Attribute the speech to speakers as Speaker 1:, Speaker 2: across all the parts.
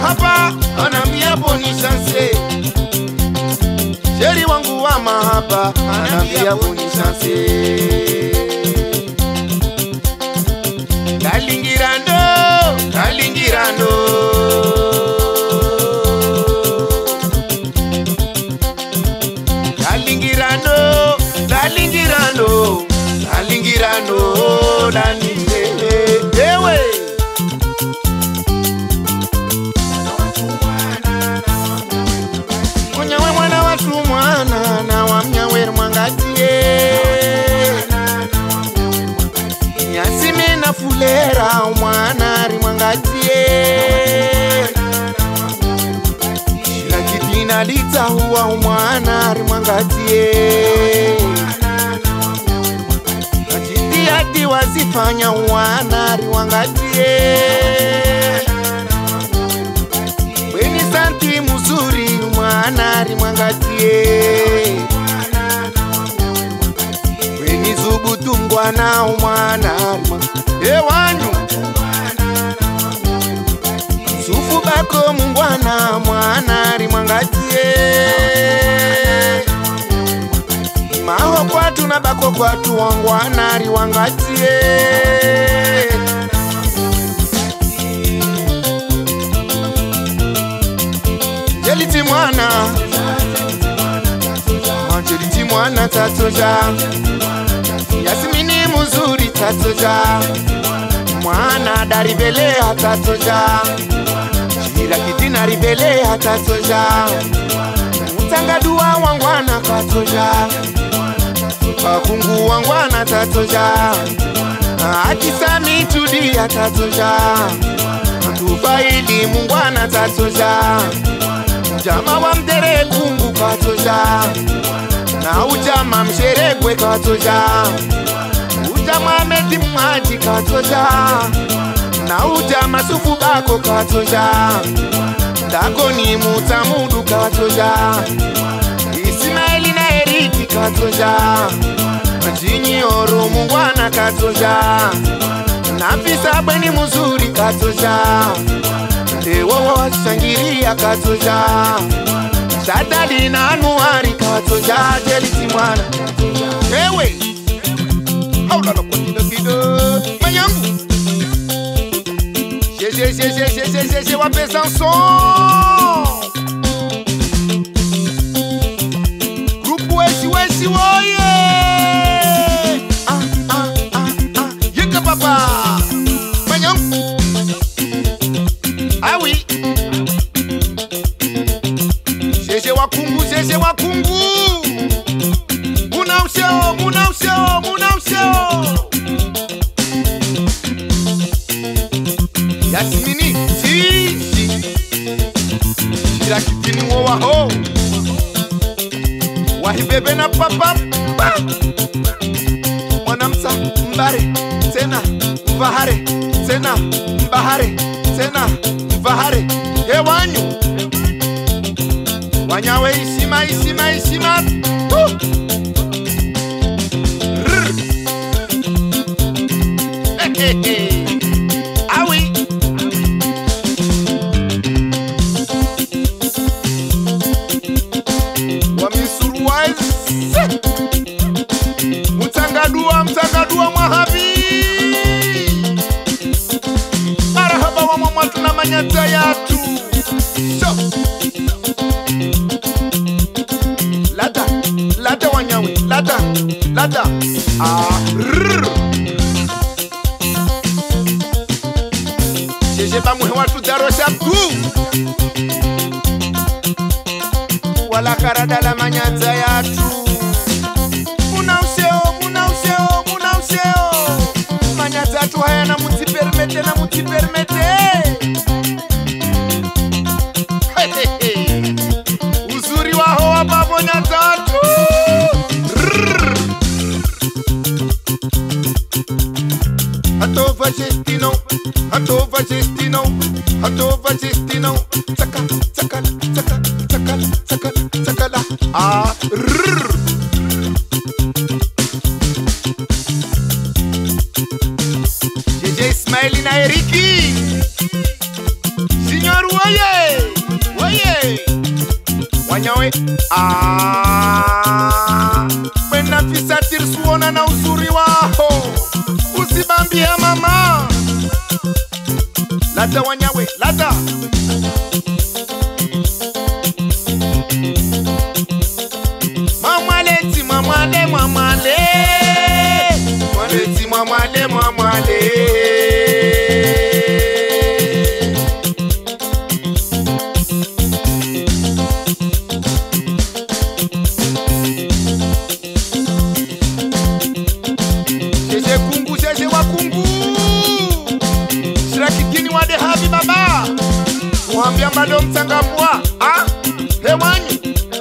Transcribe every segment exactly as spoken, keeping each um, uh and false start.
Speaker 1: Marahaba, anambia boni chance. Sheri wangu wa mahaba, anambia boni chance. Kalingirando, kalingirando. Kalingirando, kalingirando, kalingirando, danile. Ewe. Munyawe mwana watu mwana na wa mnyawe mwangatie. Yasime na fulera mwana rimwangatie. Shirakitina lita huwa mwana rimwangatie. Ajiti ati wazifanya mwana rimwangatie. Weni santi muzuri mwana rimwangatie. Weni zubutu mwana mwana rimwangatie. Ewanyu sufu bako mungwana mwana rimwangatie. Maho kwatu na bako kwatu wangwana riwangatie. Jeliti mwana Jeliti mwana tatoja. Yasimini muzuri tatoja. Mwana daribelea tatoja. Shirakitina ribelea tatoja. Mtangadua wangwana katoja. Kakungu wangwana tatoja. Akisami tudia tatoja. Tufaili mungwana tatoja. Jama wa mdere kungu katoja. Na ujama msherekwe katoja. Ujama meti mwaji katoja. Na ujama sufu bako katoja. Dako ni mutamudu katoja. Ismaili na Eriki katoja. Majini oro mungwana katoja. Nafisa bweni muzuri katoja. Ewo shangiria katoja. Shadali na anuari katoja. Jeliti mwana. Ewe haula la kwa kido kido manyangu. Je je je je je je je je wa Besançon. Groupe Weshi Weshi woye. Ah ah ah ah. Yeka papa manyangu. Ah oui. Jeje wakungu, jeje wakungu. Muna useo, muna useo, muna useo. Yasimini, chichi. Shirakitini wowa ho. Wahibebe na papa. Mwanamsa mbare, tena mbahare, tena mbahare, tena mbahare. Hewanyu wanyawe ishima ishima ishima. uh. Hey, hey, hey. Awi wamisuruwazi mtangadua mtangadua mwahabi. Marahaba wa mwamwatu na manyata yatu. So Lada, lada wanyawe, lada, lada. Ah, rrrr. Jeje ba muhe watu darosha ku. Wala karada la manyanza yatu. Muna useo, muna useo, muna useo. Manyanza yatu haya na muti permete na muti permete. Hey, hey, hey. Uzuri wa hoa babonya tatu. Atova gestino, atova gestino, atova gestino. Taka, taka, taka, taka, taka, taka la. Ah, rrr. Jeje Ismaili na Eriki. Signor oye oye wanyawe ah wena fisa tirsuona na uzuri wao usibambia mama lata wanyawe lata mamwaleti mamwale mamwale mwaleti mamwale mamwale Jeje kungu jeje wakungu shirakikini wade habi baba uambia mbalo mtangambua ah hewani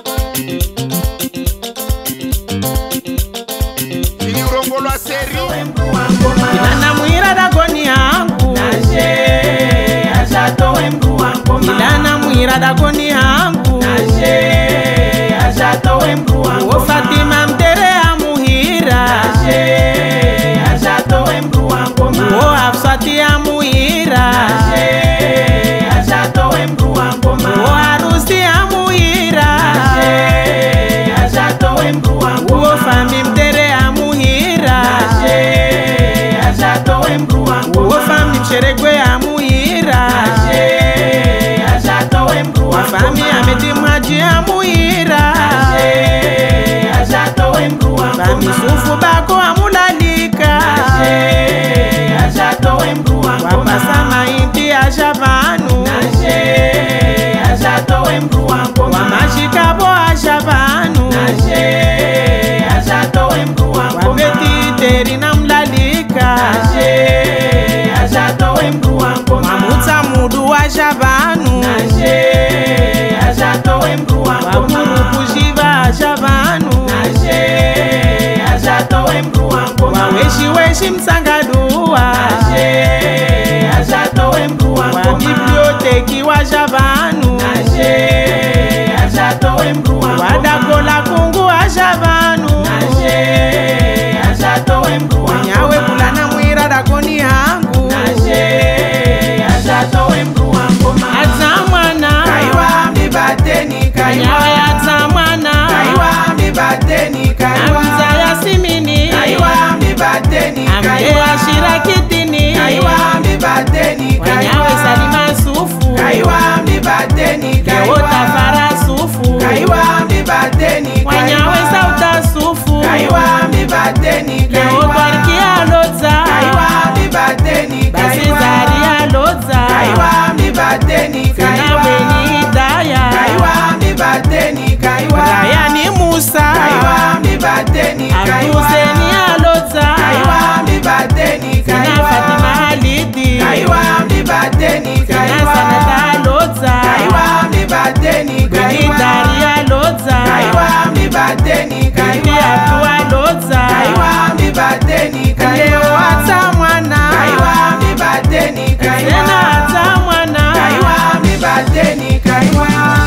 Speaker 1: ini urongolwa seri
Speaker 2: Ilana muira dagoni yangu
Speaker 3: Nashe ashatowe mgu wangu
Speaker 2: Ilana muira dagoni yangu
Speaker 3: Nashe ashatowe mgu wangu
Speaker 2: O Fatima mtere amuhira
Speaker 3: Nashe ashatowe mgu wangu
Speaker 2: O Hafsati amuhira
Speaker 3: Nashe ashatowe mgu wangu
Speaker 2: O Harusi amuhira
Speaker 3: Nashe ashatowe mgu wangu
Speaker 2: O Fami mtere amuhira
Speaker 3: Nashe ashatowe mgu wangu
Speaker 2: O Fami msheregwe amuhira
Speaker 3: Nashe ashatowe mgu wangu
Speaker 2: Fami ameti mwaji amuhira
Speaker 3: ashatowe mgu wangu
Speaker 2: Fami sufu bako amulalika
Speaker 3: ashatowe mgu wangu
Speaker 2: Wapasa maiti ashavanu
Speaker 3: ashatowe mgu wangu
Speaker 2: Wamashikabo ashavanu
Speaker 3: ashatowe mgu wangu
Speaker 2: Wapeti teri na mlalika
Speaker 3: ashatowe mgu wangu
Speaker 2: Wamuta mudu ashavanu
Speaker 3: ashatowe mgu wangu
Speaker 2: Wapuru kushiva ashavanu
Speaker 3: ashatowe mgu wangu
Speaker 2: Waweshi weshi msangadua
Speaker 3: ashatowe mgu wangu
Speaker 2: Wabiblioteki washavanu
Speaker 3: ashatowe mgu wangu
Speaker 2: Wadakola kungu ashavanu
Speaker 3: ashatowe mgu wangu
Speaker 2: Nyawe kulana mwira dakoni yangu
Speaker 3: ashatowe mgu wangu
Speaker 2: Atamwana
Speaker 3: kaiwa mbibateni kaiwa
Speaker 2: Nyawe atamwana
Speaker 3: kaiwa mbibateni kaiwa
Speaker 2: Amza yasimini
Speaker 3: kaiwa mbibateni
Speaker 2: Amdewa
Speaker 3: kaiwa
Speaker 2: shirakitini
Speaker 3: kaiwa mbibateni
Speaker 2: Wanyawe
Speaker 3: kaiwa
Speaker 2: salima sufu
Speaker 3: kaiwa mbibateni
Speaker 2: Kewota
Speaker 3: kaiwa
Speaker 2: fara sufu
Speaker 3: kaiwa mbibateni
Speaker 2: Wanyawe sauta sufu
Speaker 3: kaiwa mbibateni
Speaker 2: Kewota rikia loza
Speaker 3: kaiwa mbibateni
Speaker 2: Basi zaria loza
Speaker 3: kaiwa mbibateni
Speaker 2: Kunawe ni hidaya
Speaker 3: kaiwa mbibateni kaiwa
Speaker 2: Raya ni Musa
Speaker 3: kaiwa mbibateni
Speaker 2: Abduse ni aloza
Speaker 3: kaiwa mbibateni
Speaker 2: Kuna Fatima Halidi
Speaker 3: kaiwa mbibateni
Speaker 2: Kuna Sanata aloza
Speaker 3: kaiwa mbibateni
Speaker 2: Kuni Daria loza
Speaker 3: kaiwa mbibateni
Speaker 2: Kuni Abdu aloza
Speaker 3: kaiwa mbibateni
Speaker 2: Leo ata mwana
Speaker 3: kaiwa mbibateni
Speaker 2: Tena ata mwana
Speaker 3: kaiwa mbibateni kaiwa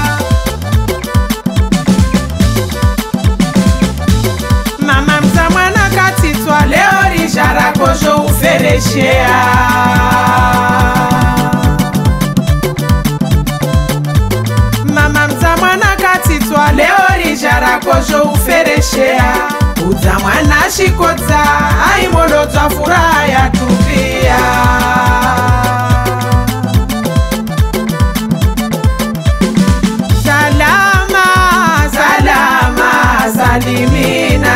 Speaker 2: Mama mza mwana katitwa
Speaker 3: leo rishara kosho ufereshea
Speaker 2: Mama mza mwana katitwa
Speaker 3: leo rishara kosho ufereshea uza mwana shikota aimolotwa furaha ya tupia
Speaker 2: Salama
Speaker 3: salama salimina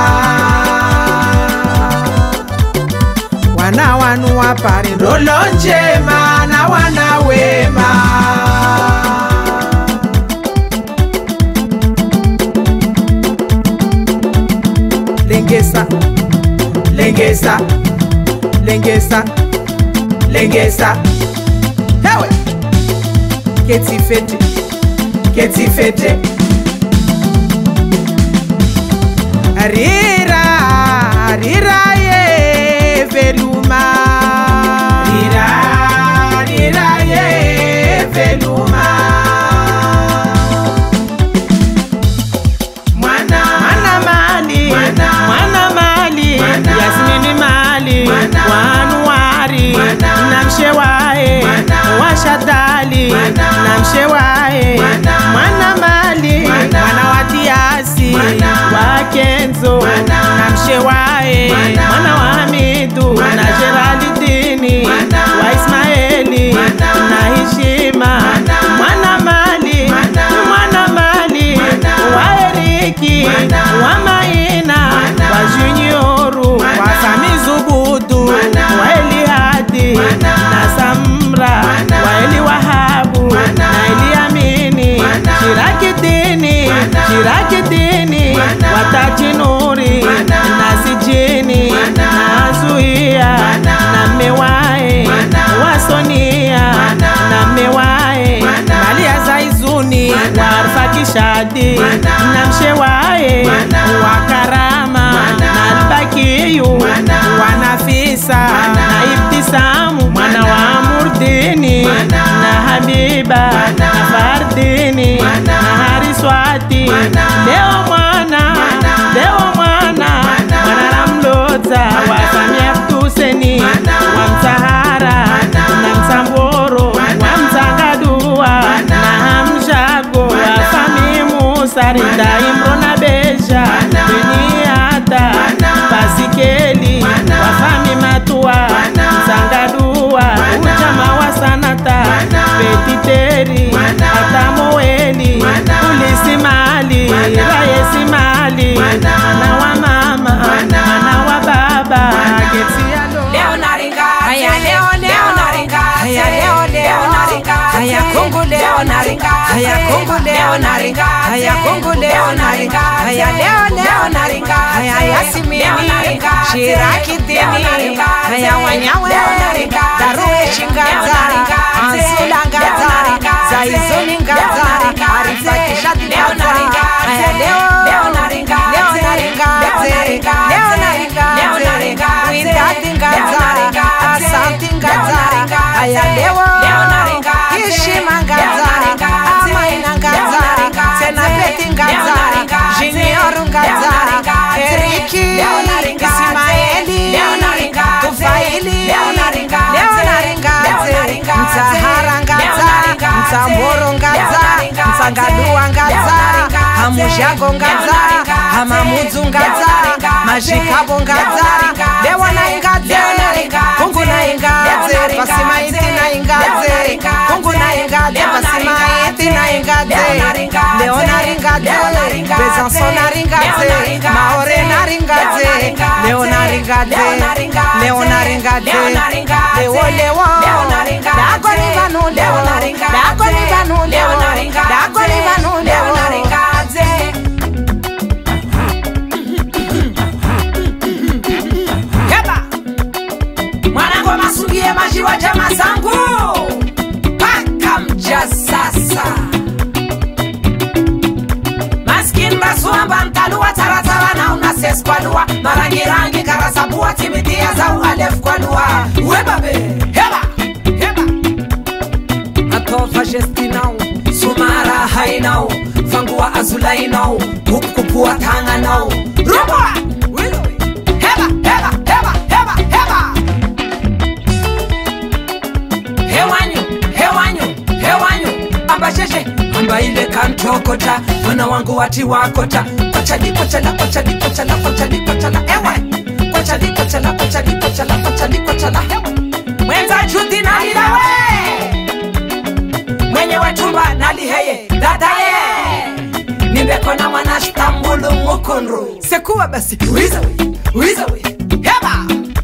Speaker 2: Wana wanu wapari
Speaker 3: rolo njema na wana wema
Speaker 2: Lengesa
Speaker 3: lengesa
Speaker 2: Lengesa
Speaker 3: lengesa
Speaker 2: Hewe Keti fete
Speaker 3: keti fete
Speaker 2: Rira Rira ye veluma
Speaker 3: rira rira ye veluma mwana
Speaker 2: Mwana mali
Speaker 3: Mwana.
Speaker 2: Mwana mali
Speaker 3: Mwana.
Speaker 2: Yasmini mali
Speaker 3: Mwana.
Speaker 2: Wanuari
Speaker 3: Mwana.
Speaker 2: Namshewae
Speaker 3: Mwana.
Speaker 2: Washadali
Speaker 3: Mwana.
Speaker 2: Shadi na Mshewae wa Karama na Albakiyu wa Nafisa na Ibtisamu mwana wa Murdini na Habiba na Fardini na Hariswati. Leo mwana, leo mwana mwana Ramlota wa Samia Tuseni wa Msahara na Msamboro wa Msangadua na Hamshago wa Fami Musa Rida Imro na Beja Beniata Pasikeli wa Fami Matua Msangadua Ujama wa Sanata Petiteri Atamoeli Ulisi Mali Raesi Mali Mana wa mama Mana wa baba Getsia
Speaker 3: Leo naringa Haya leo leo naringa Haya leo leo naringa Haya Kongo leo naringa Haya Kongo leo naringa Haya Kongo leo naringa Haya leo leo naringa Haya Yasimini Shiraki Dini Haya Wanyawe Daruwe Shingaza Ansula Ngaza Zaizuni Ngaza Arifa Kishati Ngaza Haya leo leo naringa Leo naringa Leo naringa Leo naringa Windati Ngaza Asanti Ngaza Haya leo leo naringa Hishima Ngaza Amaina Ngaza Senapeti Ngaza Junior Ngaza Eriki Ismaeli Tufaili Leo naringa Msahara Ngaza Msamboro Ngaza Msangadua Ngaza Hamushago Ngaza Hamamuzu Ngaza Majikabo Ngaza Leo naingaze Kungu naingaze Pasimaiti naingaze Kungu naingaze Pasimaiti naingaze Leo naringaze Besançon naringaze Maore naringaze Leo naringaze Leo naringaze Leo leo Dako ni banu leo Dako ni banu leo Dako ni banu leo naringaze Heba Mwanangu masugie majiwa jama zangu Paka mja sasa Maskin basuamba mtalua taratara na unases kwa lua Marangi rangi karasabua timitia za uhalef kwa lua Webabe Heba Heba Atofa jestinau Sumara hainau Fangua azulainau Kupkupua tanganau Rubwa Heba Heba Heba Heba Heba Hewanyu Hewanyu Hewanyu Amba sheshe Amba ile kantokota Wana wangu wati wakota Kochali kochala kochali kochala kochali kochala Ewe Kochali kochala kochali kochala kochali kochala Ewe Mwenza juti na ilawe Mwenye watumba naliheye Dadaye Nimekona mwana Stambulu Mukundru Sekuwa basi Uiza we Uiza we Heba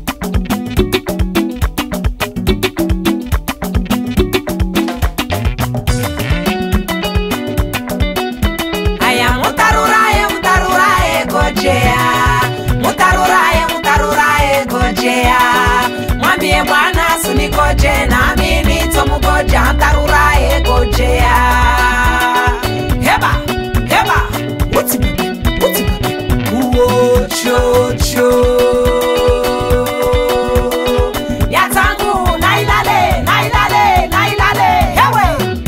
Speaker 3: Aya mutarurae mutarurae gojea Mutarurae mutarurae gojea Mwambie bwana sunikoje na mimi tomugoja Mutarurae gojea Heba Heba Uti babe Uti babe Uo cho cho Yatangu nailale nailale nailale Hewe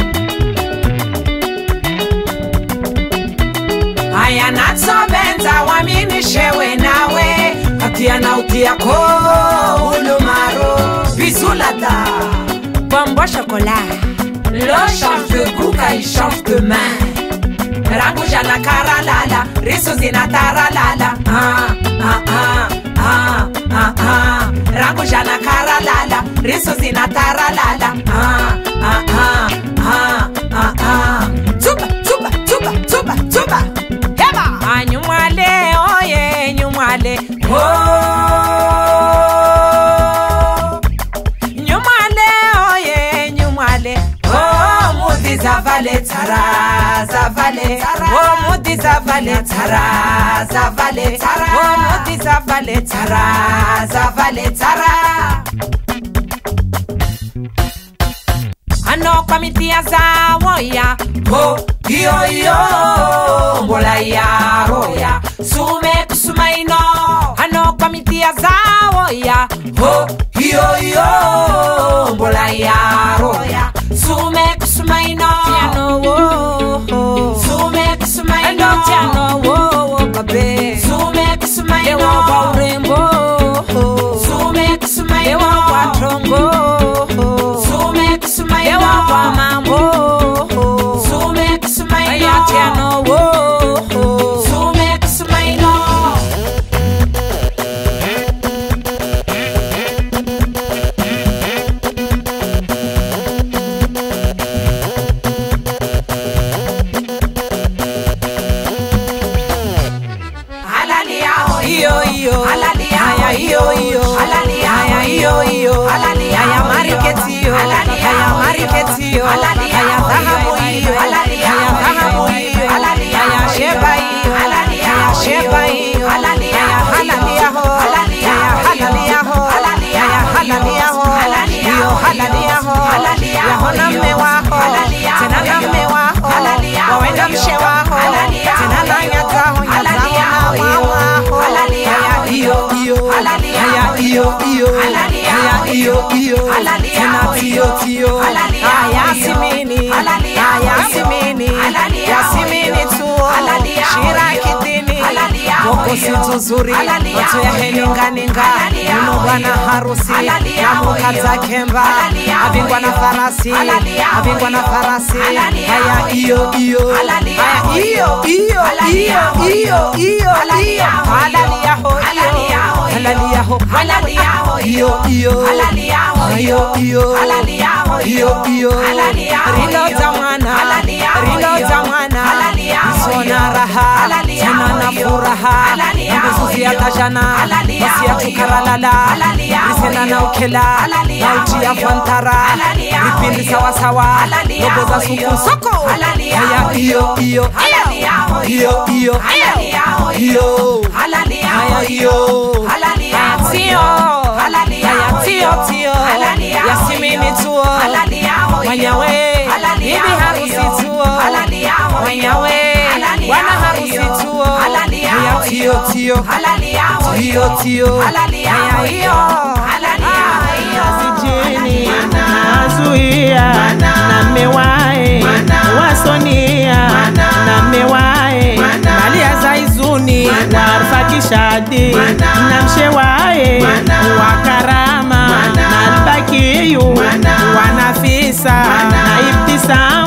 Speaker 3: Aya natsobenza wamini shewe nawe Katia na utia ko ulumaro Bizulada Bombo chocolat Le change de goût quand il change de main Rangu jana karalala Risu zina taralala Ah ah ah ah ah ah Rangu jana karalala Risu zina taralala Ah ah ah ah ah ah Tuba tuba tuba tuba tuba Heba Anyumwale oye nyumwale Oh Nyumwale oye nyumwale Oh mudi zavale tara zavale Oh mudi zavale tara zavale Oh mudi zavale tara zavale tara Ano kwa mitia za woya Oh yo yo tabia zao ya ho hiyo hiyo bola ya roya sume kusumaino tiano wo sume kusumaino tiano wo babe sume kusumaino wa urembo sume kusumaino wa trongo sume kusumaino wa mambo sume kusumaino tiano wo sume kusumaino. Iyo iyo haya iyo iyo haya iyo iyo haya mariketio haya mariketio haya dhahabu iyo haya dhahabu iyo haya sheba iyo haya sheba iyo haya halali yaho haya halali yaho haya halali yaho iyo halali yaho yaho na mme wako tena na mme wako wawenda mshe wako tena na nyataho nyataho iyo iyo haya iyo iyo haya iyo iyo tena tio tio haya simini haya simini yasimini tuo shira kidini boko situzuri watu ya heninganinga uno bwana harusi namukaza kemba abingwa na farasi abingwa na farasi haya iyo iyo haya iyo iyo iyo iyo iyo iyo halali yaho halali yaho halali yaho iyo iyo iyo iyo iyo iyo rilo zamana rilo zamana sona raha tena na furaha nguvu ya tajana basi ya tukaralala risena na ukela na utia fantara ripindi sawa sawa robo za suku soko haya iyo iyo iyo iyo iyo haya iyo haya tio haya tio tio yasimini tuo wanyawe bibi harusi tuo wanyawe wana harusi tuo haya tio tio tio tio haya iyo
Speaker 2: sijini nazuia na mewae wasonia na mewae malia zaizuni warfa kishadi na mshewae wakarama na albakiyu wanafisa na ibtisam